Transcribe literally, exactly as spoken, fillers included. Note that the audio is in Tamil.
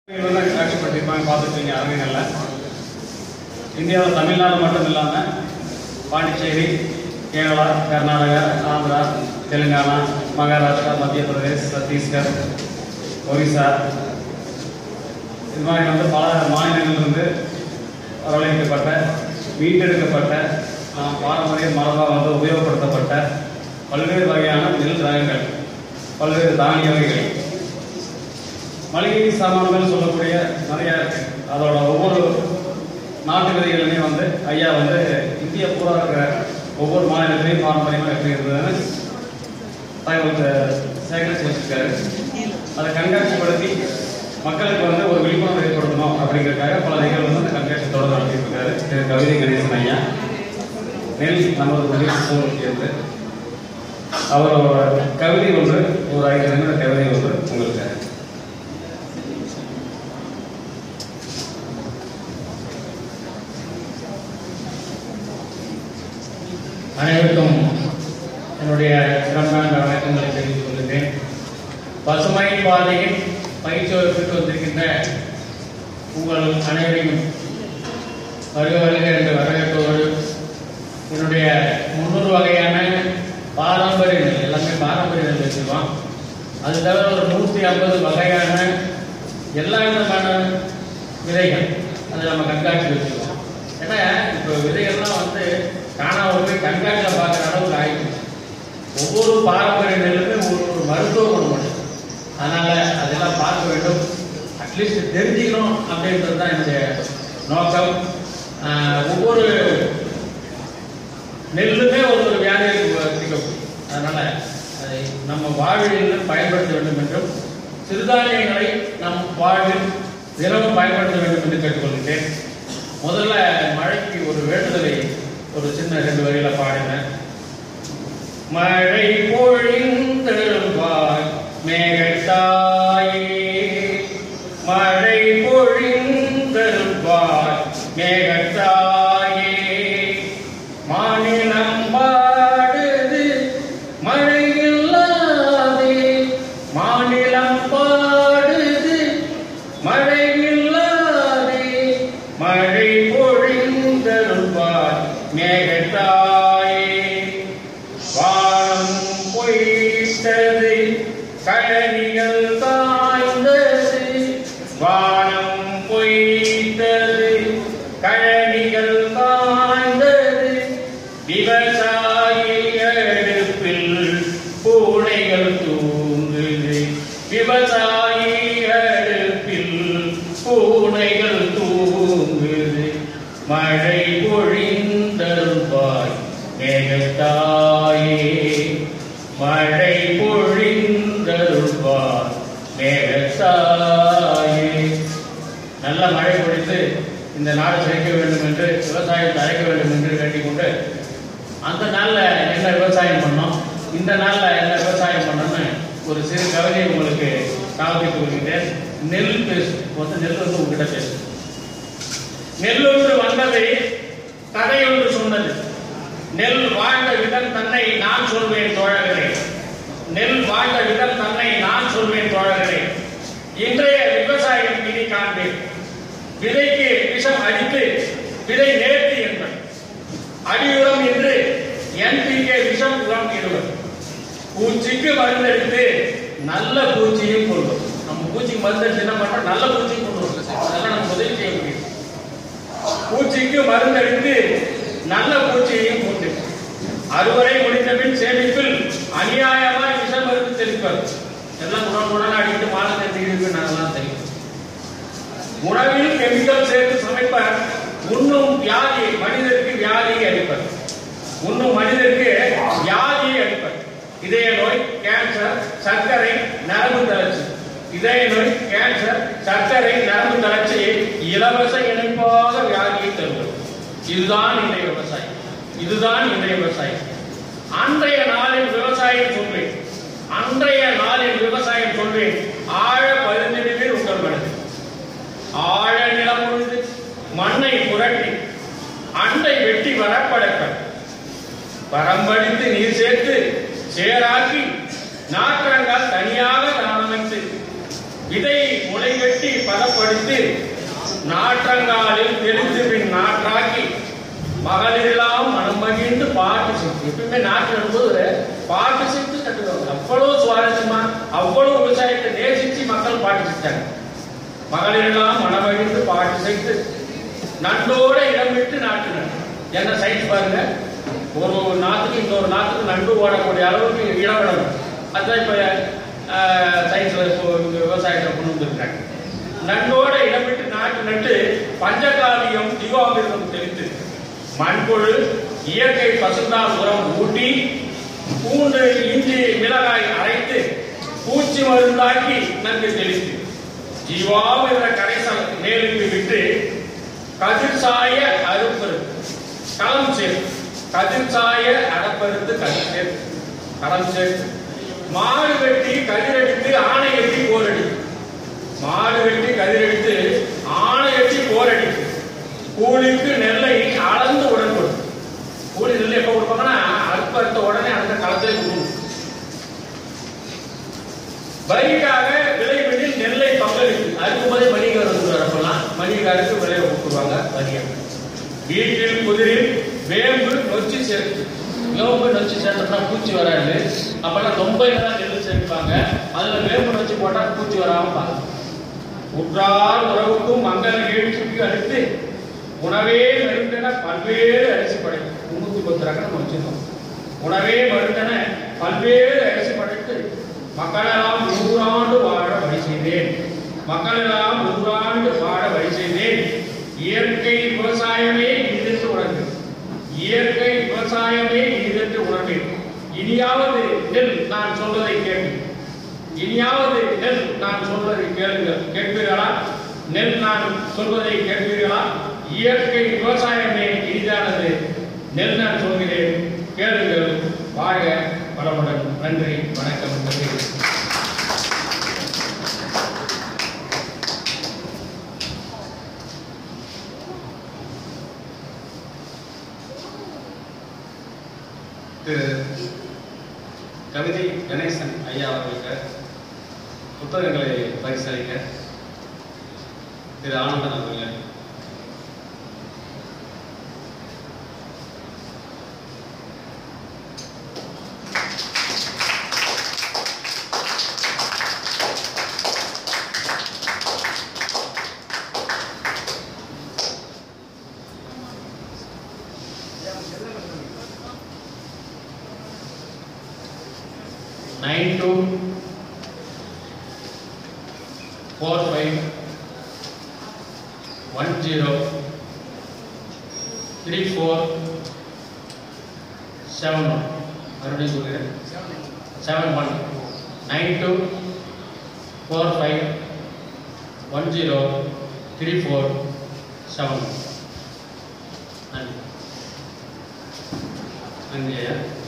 காட்சிப்படுத்திருப்பாங்க பார்த்துருக்கீங்க அரங்குகளில். இந்தியாவில் தமிழ்நாடு மட்டும் இல்லாமல் பாண்டிச்சேரி, கேரளா, கர்நாடகா, ஆந்திரா, தெலுங்கானா, மகாராஷ்டிரா, மத்திய பிரதேஷ், சத்தீஸ்கர், ஒரிசா இது மாதிரி வந்து பல மாநிலங்களிலிருந்து வரவழைக்கப்பட்ட மீட்டெடுக்கப்பட்ட பாரம்பரிய மரபாக வந்து உபயோகப்படுத்தப்பட்ட பல்வேறு வகையான நெல் ரகங்கள், பல்வேறு தானிய வகைகள், மளிகை சாமான்கள் சொல்லக்கூடிய நிறையா இருக்கு. அதோட ஒவ்வொரு நாட்டு விதைகளுமே வந்து ஐயா வந்து இந்திய பூரா இருக்கிற ஒவ்வொரு மாநிலத்திலையும் பாரம்பரியமாக எப்படி இருந்ததுன்னு தகவல் சேகரித்து வச்சிருக்காரு. அதை கண்காட்சிப்படுத்தி மக்களுக்கு வந்து ஒரு விழிப்புணர்வு ஏற்படுத்தணும் அப்படிங்கிறதுக்காக பல நிகழ்வு வந்து கண்காட்சி தொடர்ந்து நடத்திட்டு இருக்காரு. திரு கவிதை கணேசன் ஐயா நெல் நமது உதவி என்று அவரோட கவிதை ஒன்று, ஒரு ஐந்து நிமிட கவிதை ஒன்று உங்களுக்கு. அனைவருக்கும் என்னுடைய சிறப்பான வணக்கங்களை தெரிவித்துக் கொள்கிறேன். பசுமை பாதையின் பயிற்சி வகுப்பிற்கு வந்திருக்கின்ற உங்கள் அனைவரையும் வருக வருக என்று வரவேற்பதோடு என்னுடைய முன்னூறு வகையான பாரம்பரிய நெல், எல்லாமே பாரம்பரிய நெல் வச்சுருவோம். அது தவிர ஒரு நூற்றி ஐம்பது வகையான எல்லா விதமான விதைகள் அதை நம்ம கண்காட்சி வச்சுருவோம். ஏன்னா இப்போ விதைகள்லாம் வந்து காணாமல் போய் கண்காட்சியில் பார்க்குற அளவுக்கு ஆகிடுச்சு. ஒவ்வொரு பாரம்பரிய நெல்லுமே ஒரு ஒரு மருத்துவ குணம் உண்டு. அதனால் அதெல்லாம் பார்க்க வேண்டும், அட்லீஸ்ட் தெரிஞ்சுக்கணும் அப்படின்றது தான் என்னுடைய நோக்கம். ஒவ்வொரு நெல்லுமே ஒரு ஒரு வியாதிக்கு பிடிக்கக்கூடிய, அதனால் அதை நம்ம வாழ்வில் பயன்படுத்த வேண்டும் என்றும் சிறுதானியங்களை நம் வாழ்வில் தினமும் பயன்படுத்த வேண்டும் என்று கேட்டுக்கொள்கிறேன். முதல்ல மழைக்கு ஒரு வேண்டுதலை ஒரு சின்ன ரெண்டு வரியில பாடினேன். மழை பொழிந்தருள்வாய் மேகத்தாயே, மழை பொழிந்தருள்வாய் மேகத்தாயே, மாநிலம் பாடுது மழை இல்லாதே, மாநிலம் பாடுது மழை இல்லாதே, மழை பொழிந்தருள்வாய் மேகத்தாயே, வானம் பொய்த்தது கழனிகள் தாய்ந்தது, வானம் பொய்த்தது கழனிகள் தாய்ந்தது, விவசாயி அடுப்பில் பூனைகள் தூங்குது, விவசாயி அடுப்பில் பூனைகள் தூங்குது, மழை பொழிந்தருள்வாய் மேகத்தாயே, மழை பொழிந்தருள்வாய் மேகத்தாயே. நல்ல மழை பொழிந்து இந்த நாடு செழிக்க வேண்டும் என்று, விவசாயத்தை அழைக்க வேண்டும் என்று வேண்டிக்கொண்டு, அந்த நாளில் என்ன விவசாயம் பண்ணோம், இந்த நாளில் என்ன விவசாயம் பண்ணோம்னு ஒரு சிறு கவிதை உங்களுக்கு காவலித்து கொள்கிறேன். நெல் பேசு மொத்த நெல் வந்து உங்ககிட்ட பேசு. நெல் ஒன்று வந்தது, கதை ஒன்று சொன்னது, நெல் வாழ்ந்த விதம் தன்னை நான் சொல்வேன் தோழர்களே, நெல் வாழ்ந்த விதம் தன்னை நான் சொல்வேன் தோழர்களே, இன்றைய விவசாயம் விதி காண்பேன், விதைக்கு விஷம் அடித்து விதை நேர்த்தி என்பது, அடியுரம் என்று என்பிகே விஷம் உரம் இடுவது, பூச்சிக்கு மருந்தெடுத்து நல்ல பூச்சியும் கொள்வது. நம்ம பூச்சிக்கு மருந்தெடுத்து என்ன பண்றோம், நல்ல பூச்சியும் கொண்டு வருது, அதெல்லாம் நம்ம உதவி செய்ய முடியும். பூச்சிக்கு மருந்தெடுத்து நல்ல பூச்சியையும் கொண்டு அறுவடை முடித்த பின் சேமிப்பில் அநியாயமாய் விஷ மருந்து தெளிப்பது, எல்லாம் உடனே உடனே அடிக்கிட்டு மாலை தெரிவிப்பு நாங்கெல்லாம் தெரியும். உணவில் கெமிக்கல் சேர்த்து சமைப்பர், உண்ணும் வியாதி மனிதருக்கு வியாதியை அளிப்பர், உண்ணும் மனிதருக்கு வியாதியை அளிப்பர், இதய நோய், கேன்சர், சர்க்கரை, நரம்பு தளர்ச்சி, இதய நோய், கேன்சர், சர்க்கரை, நரம்பு தளர்ச்சியை இலவச இணைப்பாக வியாதியை தருவது. இதுதான் இன்றைய விவசாயம், இதுதான் இன்றைய விவசாயம். அன்றைய நாளில் விவசாயம் சொல்வேன், அன்றைய நாளில் விவசாயம் சொல்வேன், ஆழ பதினெட்டு உங்கள் மனது, ஆழ நிலம் உழுது மண்ணை புரட்டி அண்டை வெட்டி வரப்படக்க பரம்படித்து நீர் சேர்த்து சேராக்கி நாற்றங்கள் தனியாக தானமைத்து விதை முளை மலை கட்டி பதப்படுத்தி நாற்றங்காலில் தெரிந்து பின் நாற்றாக்கி மகளிரெல்லாம் மனம் மகிழ்ந்து பாட்டு செஞ்சு எப்பயுமே நாட்டு நடும்போது பாட்டு செஞ்சு கட்டுவாங்க. அவ்வளவு சுவாரஸ்யமா அவ்வளவு விவசாயத்தை நேசிச்சு மக்கள் பாட்டு செஞ்சாங்க. மகளிரெல்லாம் மனமகிழ்ந்து பாட்டு செய்து நண்டோட இடம் விட்டு நாட்டு நட்டு என்ன சைன்ஸ் பாருங்க. ஒரு நாட்டுக்கு இன்னொரு நாட்டுக்கு நண்டு ஓடக்கூடிய அளவுக்கு இடம் விடணும். அதுதான் இப்ப சயின்ஸ்ல விவசாயத்தை கொண்டு வந்திருக்காங்க. நண்டோட இடம் விட்டு நாட்டு நட்டு பஞ்சகாவியம் ஜீவாமிர்தம் தெளித்து மண்புழு இயற்கை பசுந்தால் உரம் ஊட்டி பூண்டு இஞ்சி மிளகாய் அரைத்து பூச்சி மருந்தாக்கி நன்கு தெளித்து ஜீவாமிர்த கரைசல் மேலுக்கு விட்டு கதிர் சாய அறுப்பருத்து களம் சேர்த்து கதிர் சாய அடப்பருத்து கதிர் சேர்த்து களம் சேர்த்து மாடு வெட்டி கதிரடித்து ஆணை வெட்டி போரடித்து மாடு வெட்டி கதிரடித்து ஆணை வெட்டி போரடித்து கூலிக்கு நெல்லை அளந்து உடன் கொடுத்து கூலி நெல் எப்ப கொடுப்பாங்கன்னா அறுப்பறுத்த உடனே அந்த களத்தை கொடுக்கணும். வரிக்காக விளைவெளியில் நெல்லை பங்களித்து அறுக்கும்போதே மணிகார் வந்துலாம் மணிகாருக்கு விளைய கொடுத்துருவாங்க வரியா. வீட்டில் குதிரில் வேம்பு நொச்சி சேர்த்து வேம்பு நொச்சி சேர்த்தோம்னா பூச்சி வராது. அப்பெல்லாம் தொம்பையில தான் நெல் சேர்ப்பாங்க. அதுல வேம்பு நொச்சி போட்டா பூச்சி வராம பாருங்க. உற்றார் உறவுக்கும் மங்கள நிகழ்ச்சிக்கு அடுத்து உணவே மருந்தென பல்வேறு அரிசி படைத்து முன்னூத்தி பத்து ரகம் நம்ம வச்சிருக்கோம். உணவே மருந்தென பல்வேறு அரிசி படைத்து மக்களெல்லாம் நூறாண்டு வாழ வழி செய்தேன் மக்களெல்லாம் நூறாண்டு வாழ வழி செய்தேன். இயற்கை விவசாயமே இதென்று உணர்ந்து இயற்கை விவசாயமே இதென்று உணர்ந்தேன். இனியாவது நெல் நான் சொல்வதை கேட்டு இனியாவது நெல் நான் சொல்வதை கேளுங்கள் கேட்பீர்களா? நெல் நான் சொல்வதை கேட்பீர்களா? இயற்கை விவசாயமே இனிதானது. நெல் நான் சொல்கிறேன் கேளுங்கள். வாழ்க வளமுடன். நன்றி, வணக்கம். திரு கவிதை கணேசன் ஐயா அவர்களுக்கு புத்தகங்களை பரிசளிக்க திரு ஆனந்தன் அவர்கள் nine two four five one zero three four seven one. மறுபடியும் சொல்கிறேன். seven one nine two four five one zero three four seven one. நன்றி. நன்றி ஐயா.